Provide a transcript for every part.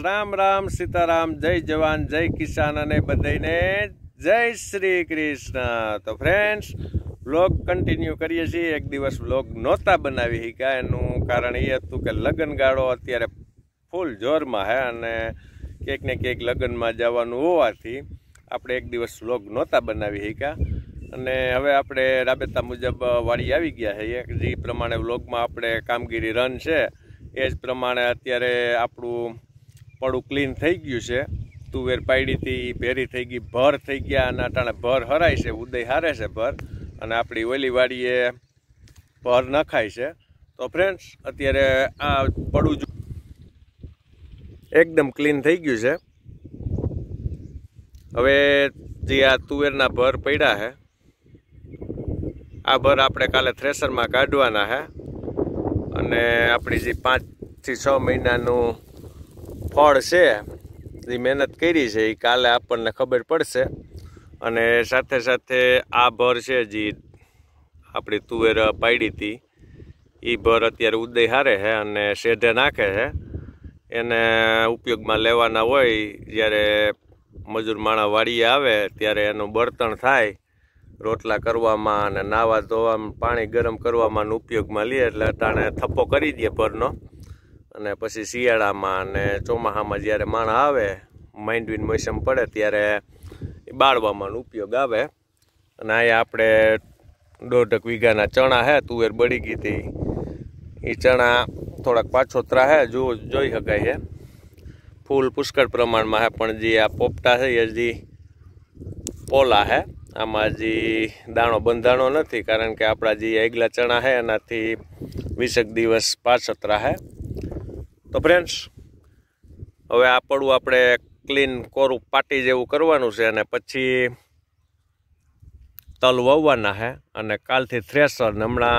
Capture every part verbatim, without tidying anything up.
राम राम सीताराम जय जवान जय किसान अने बधाईने जय श्री कृष्ण। तो फ्रेंड्स व्लॉग कंटिन्यू करीए छीए। एक दिवस व्लॉग नहोता बनावी शक्या एनुं कारण ए हतुं के लगनगाळो अत्यारे फूल जोरमां है अने केक ने केक लगनमां जवानुं होवाथी आपणे एक दिवस व्लॉग नहोता बनावी शक्या अने हवे आपणे राबेता मुजब वाड़ी आवी गया छे। जे प्रमाणे व्लॉगमां आपणे कामगीरी रन छे ए ज प्रमाणे अत्यारे आपणुं पड़ू क्लीन थई गयुं छे। तुवेर पाड़ी थी भेरी थई गई भर थई गया अने अटाणे भर हराय छे, उदय हारे छे भर अने आपणी ओली वाड़ीए भर नखाय छे। तो फ्रेंड्स अत्यारे आ पड़ू एकदम क्लीन थई गयुं छे। हवे जे आ तुवेरना भर पड्या है आ भर आपणे काले थ्रेसरमां काढवाना है अने आपणी जे पांच थी छ महीनानुं फळ छे जे मेहनत करी छे ए काले आपणने खबर पड़शे। अने साथे साथे आ भर छे जे आपणी तुवेर पाड़ी थी ए भर अत्यारे उदय हारे है अने शेढे नाखे है। एने उपयोगमां लेवाना होय ज्यारे मजूर माणा वाड़ीए आवे त्यारे एनुं बर्तण थाय रोटला करवामां अने नावा धोवामां पाणी गरम करवामां उपयोगमां लीए एटले अटाणे थप्पो करी दे भरनो अने पछी शियाळामां अने ચોમાહામાં ज्यारे माणा आवे मांडवीन मोसम पड़े त्यारे बाळवामां उपयोग आवे। अने आ आपणे दौढक वीघाना चणा है तुवेर बળી गई थी ए चणा थोड़ाक पाछोतरा है जो जोई शकाय है। फूल पुष्कळ प्रमाणमां है पण जे आ पोपटा है ए जी पोला है आमां जी दाणो बंधाणो नथी कारण के आपणा जे एगला चणा है एनाथी वीसेक दिवस पाछोतरा है। तो फ्रेंड्स हवे आ पड़ू आपणे क्लीन कोरू पाटी जेवुं करवानुं छे अने पछी तल वाववाना है अने कालथी थ्रेसर हमणां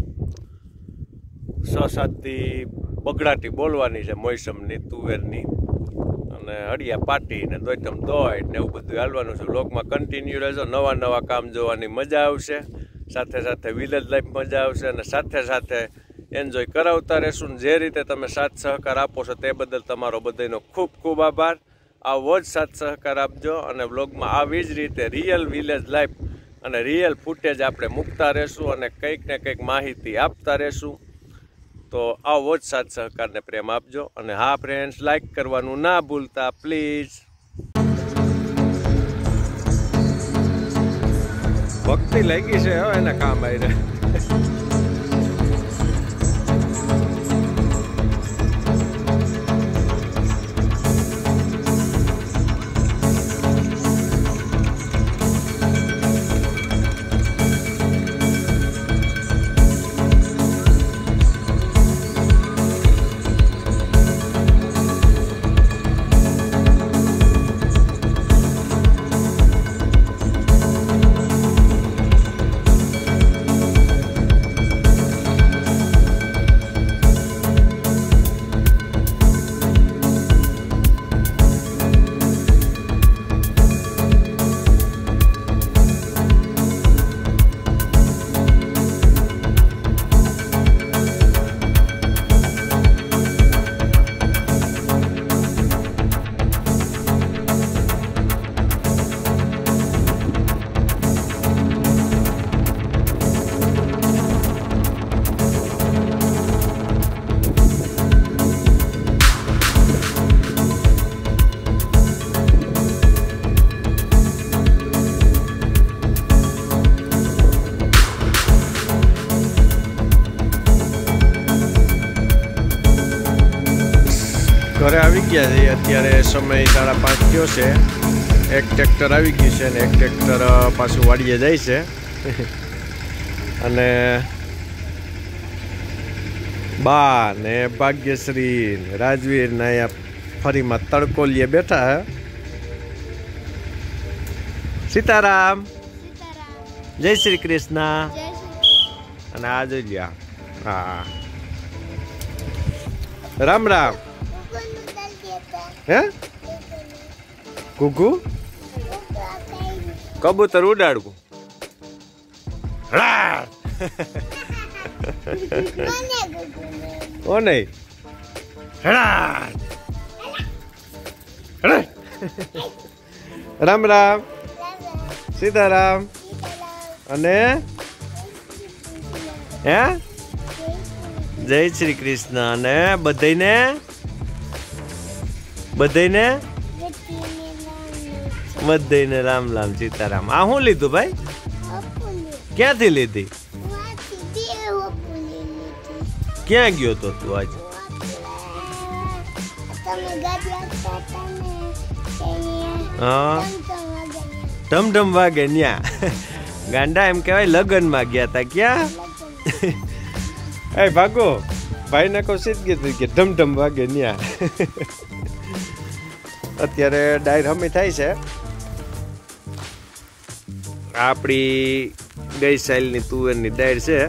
छ सात थी बगड़ाटी बोलवानी छे मोसमनी तुवेरनी अने हड़िया पाटी ने दोयतम दोय ने एवुं बधुं हालवानुं छे। व्लॉगमां कन्टिन्यू रहेजो, नवा नवा काम जोवानी मजा आवशे, साथे साथे विलेज लाइफ मजा आवशे अने साथे साथे एन्जॉय करावता रहेशुं। जे रीते तमे साथ सहकार आपो छो ते बदल तमारो बधाईनो खूब खूब आभार। आवो ज साथ सहकार आपजो अने व्लॉगमां आवी ज रीते रियल विलेज लाइफ अने रियल फूटेज आपणे मूकता रहेशुं अने कंईक ने कंईक माहिती आपता रहेशुं। तो आवो ज साथ सहकार ने प्रेम आपजो अने हाँ फ्रेंड्स लाइक करवानुं ना भूलता प्लीज। भक्ति लगी छे हो एना काम आई रे। घरे आवी गया है अत्यारे समय साढ़ा पांच थयो छे। एक ट्रेक्टर आवी गयुं छे ने एक ट्रेक्टर पाछुं वाड़ीए जाय छे अने बा ने भाग्यश्री राजवीर ने अहींया फरीमां तड़कोलीए बैठा है। सीताराम जय श्री कृष्ण अने आ जोई ल्या हाँ राम राम है कुकू कबूतर उड़ाड़ू ओ नहीं રામ રામ સીતારામ અને હે જય શ્રી કૃષ્ણ અને બધાને બધાને બધાને રામ રામ સીતારામ. આ શું લીધું ભાઈ? ક્યાંથી લીધી? ક્યાં ગયો તો તું આજે? હા ઢમઢમ વાગે ન્યા ગાંડા એમ કહેવાય લગ્નમાં ગયા તા. ક્યાં એ ભાગો ભાઈ ને કહું સીધ ગઈ કે ઢમઢમ વાગે ન્યા. અત્યારે ડાયર હમી થાય છે. આપણી ગઈ સાલની તુવેરની ડાયર છે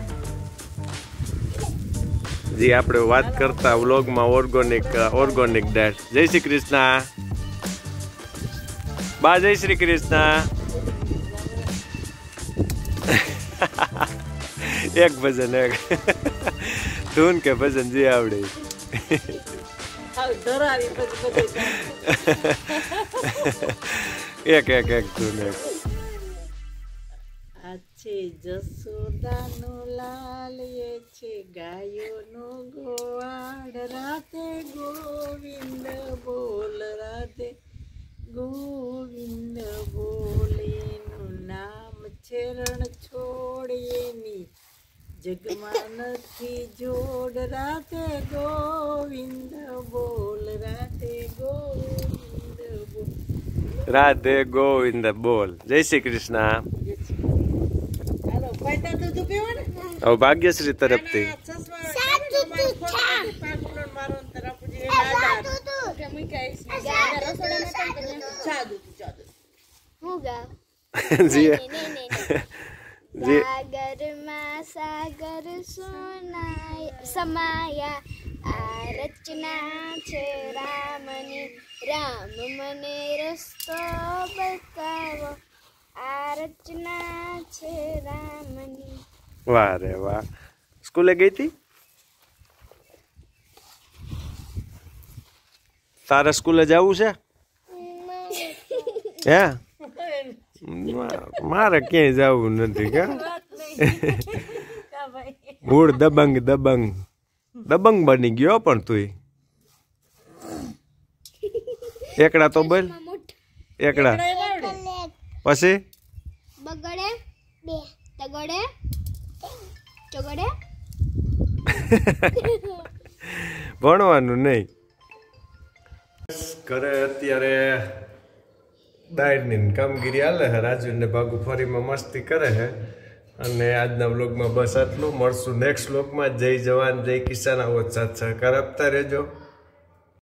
જે આપણે વાત કરતા વ્લોગમાં ઓર્ગોનિક ઓર્ગોનિક ડાયર. જય શ્રી કૃષ્ણ બા, જય શ્રી કૃષ્ણ. એક ભજન એક ધૂન કે ભજન જે આવડે. એક એક એક ધૂન એક. છે જસોદાનો લાલ એ છે ગાયોનો ગોવાળ. રાતે ગોવિંદ બોલ રાતે ગોવિંદ બોલ. એનું નામ છે રણ છોડ એની જગમાં નથી જોડ. રાતે ગોવિંદ બોલ રાતે ગોવિંદ બોલ રાધે ગોવિંદ બોલ. જય શ્રી કૃષ્ણ. હવે ભાગ્યશ્રી તરફથી સાગરમાં સાગર સોનાય સમાયા. આ રચના છે રામની. રામ મને રસ્તો બતાવો. આ રચના છે રામની. વાહ રે વાહ. સ્કૂલે ગઈ હતી? તારે સ્કૂલે જવું છે? હે મારે ક્યાંય જવું નથી. કા મૂળ દબંગ દબંગ દબંગ બની ગયો પણ તું. એકડા તો બોલ. એકડા પછી બગડે બે તગડે ચોગડે. ભણવાનું નહીં. ઘરે અત્યારે ડાયરની કામગીરી હાલે છે. રાજુ ને ભાગુ ફરીમાં મસ્તી કરે છે. અને આજના વ્લોગમાં બસ આટલું. મળશું નેક્સ્ટ વ્લોગમાં. જય જવાન જય કિસાન. આવો સાથ સહકાર આપતા રહેજો.